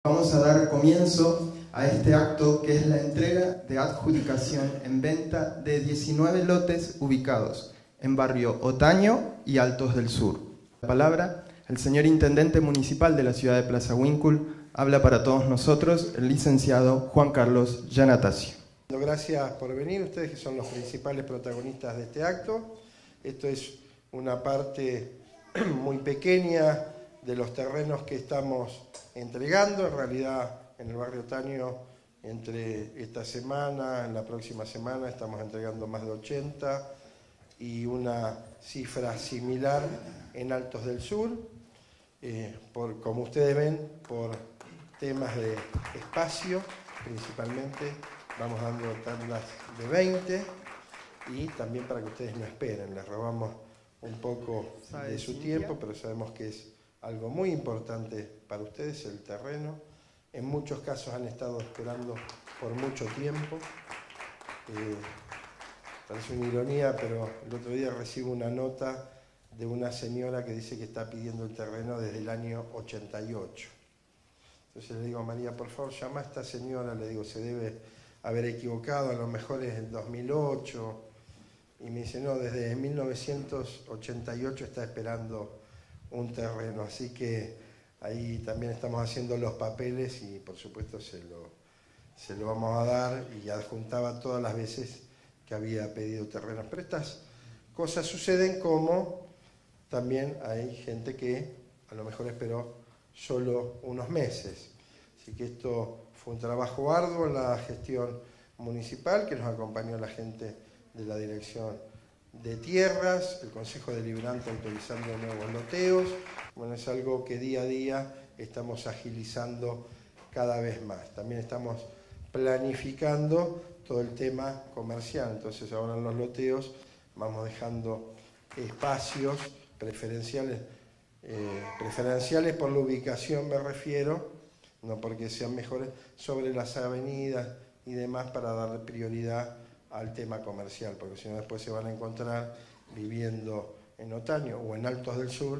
Vamos a dar comienzo a este acto que es la entrega de adjudicación en venta de 19 lotes ubicados en barrio Otaño y Altos del Sur. La palabra, el señor Intendente Municipal de la ciudad de Plaza Huíncul, habla para todos nosotros el licenciado Juan Carlos Giannattasio. Gracias por venir, ustedes que son los principales protagonistas de este acto. Esto es una parte muy pequeña de los terrenos que estamos entregando. En realidad, en el barrio Otaño, entre esta semana, en la próxima semana, estamos entregando más de 80 y una cifra similar en Altos del Sur. Como ustedes ven, por temas de espacio, principalmente, vamos dando tandas de 20 y también para que ustedes no esperen. Les robamos un poco de su tiempo, pero sabemos que es algo muy importante para ustedes, el terreno. En muchos casos han estado esperando por mucho tiempo. Parece una ironía, pero el otro día recibo una nota de una señora que dice que está pidiendo el terreno desde el año 88. Entonces le digo a María, por favor, llama a esta señora, le digo, se debe haber equivocado, a lo mejor es el 2008. Y me dice, no, desde 1988 está esperando un terreno, así que ahí también estamos haciendo los papeles y por supuesto se lo vamos a dar, y adjuntaba todas las veces que había pedido terrenos. Pero estas cosas suceden, como también hay gente que a lo mejor esperó solo unos meses. Así que esto fue un trabajo arduo en la gestión municipal, que nos acompañó la gente de la Dirección de Tierras, el Consejo Deliberante autorizando nuevos loteos. Bueno, es algo que día a día estamos agilizando cada vez más. También estamos planificando todo el tema comercial. Entonces ahora en los loteos vamos dejando espacios preferenciales por la ubicación, me refiero, no porque sean mejores, sobre las avenidas y demás, para darle prioridad al tema comercial, porque si no después se van a encontrar viviendo en Otaño o en Altos del Sur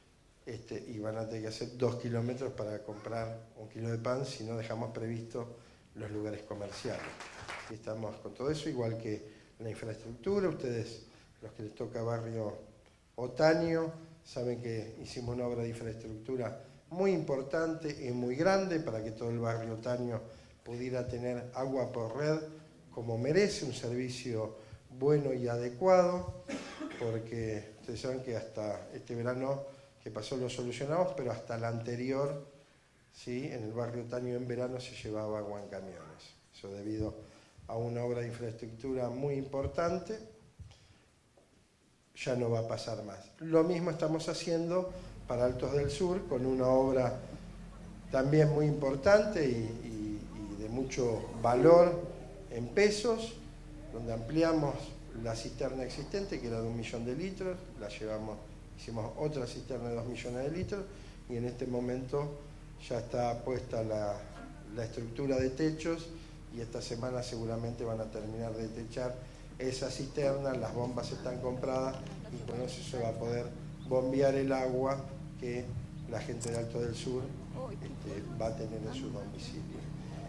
y van a tener que hacer 2 kilómetros para comprar 1 kilo de pan si no dejamos previstos los lugares comerciales. Y estamos con todo eso, igual que la infraestructura. Ustedes, los que les toca barrio Otaño, saben que hicimos una obra de infraestructura muy importante y muy grande para que todo el barrio Otaño pudiera tener agua por red como merece, un servicio bueno y adecuado, porque ustedes saben que hasta este verano que pasó lo solucionamos, pero hasta el anterior, ¿sí?, en el barrio Otaño en verano se llevaba agua en camiones. Eso debido a una obra de infraestructura muy importante. Ya no va a pasar más. Lo mismo estamos haciendo para Altos del Sur, con una obra también muy importante y de mucho valor en pesos, donde ampliamos la cisterna existente, que era de 1 millón de litros, la llevamos, hicimos otra cisterna de 2 millones de litros, y en este momento ya está puesta la estructura de techos, y esta semana seguramente van a terminar de techar esa cisterna. Las bombas están compradas y con eso se va a poder bombear el agua que la gente de Alto del Sur va a tener en sus domicilios.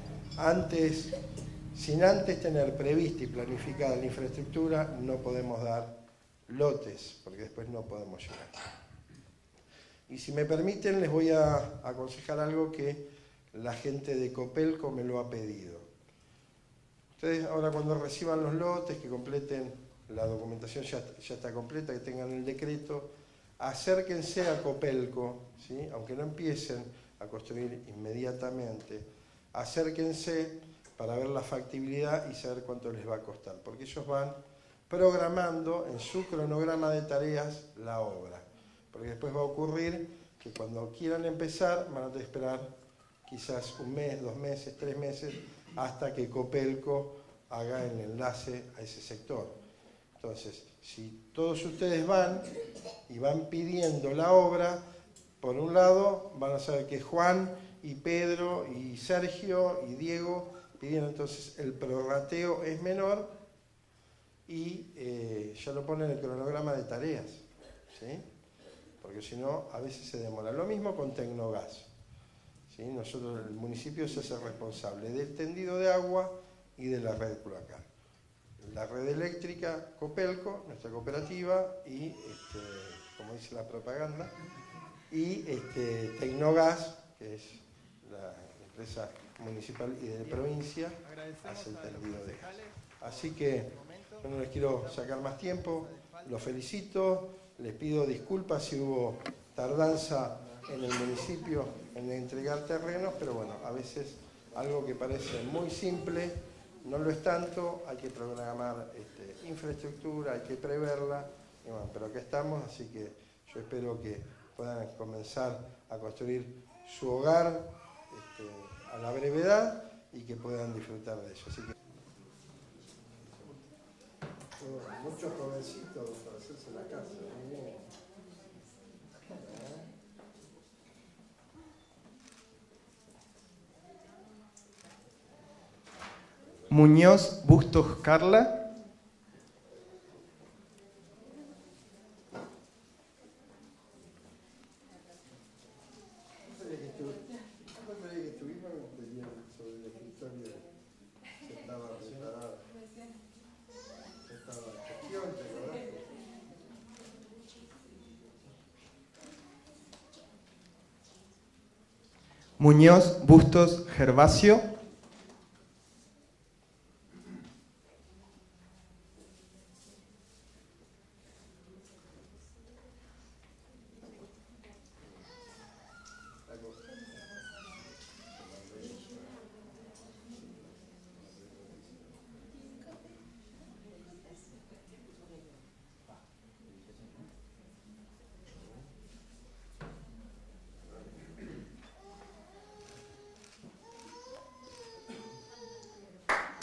Sin antes tener prevista y planificada la infraestructura, no podemos dar lotes, porque después no podemos llegar. Y si me permiten, les voy a aconsejar algo que la gente de Copelco me lo ha pedido. Ustedes ahora, cuando reciban los lotes, que completen la documentación, ya está completa, que tengan el decreto, acérquense a Copelco, ¿sí?, aunque no empiecen a construir inmediatamente, acérquense para ver la factibilidad y saber cuánto les va a costar, porque ellos van programando en su cronograma de tareas la obra, porque después va a ocurrir que cuando quieran empezar van a tener que esperar quizás 1 mes, 2 meses, 3 meses, hasta que Copelco haga el enlace a ese sector. Entonces, si todos ustedes van y van pidiendo la obra, por un lado van a saber que Juan y Pedro y Sergio y Diego pidieron, entonces el prorrateo es menor y ya lo ponen en el cronograma de tareas, ¿sí?, porque si no a veces se demora. Lo mismo con Tecnogas, ¿sí? Nosotros, el municipio se hace responsable del tendido de agua y de la red cloacal. La red eléctrica, Copelco, nuestra cooperativa, y, como dice la propaganda, y Tecnogas, que es la empresa municipal y de provincia, hace el tendido de gas. Así que yo no les quiero sacar más tiempo, los felicito, les pido disculpas si hubo tardanza en el municipio en entregar terrenos, pero bueno, a veces algo que parece muy simple no lo es tanto, hay que programar infraestructura, hay que preverla, y bueno, pero acá estamos, así que yo espero que puedan comenzar a construir su hogar a la brevedad y que puedan disfrutar de ello. Así que muchos jovencitos para hacerse la casa. Muñoz Bustos Carla. Muñoz Bustos Gervasio.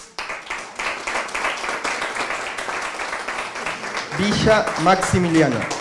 Villa Maximiliano.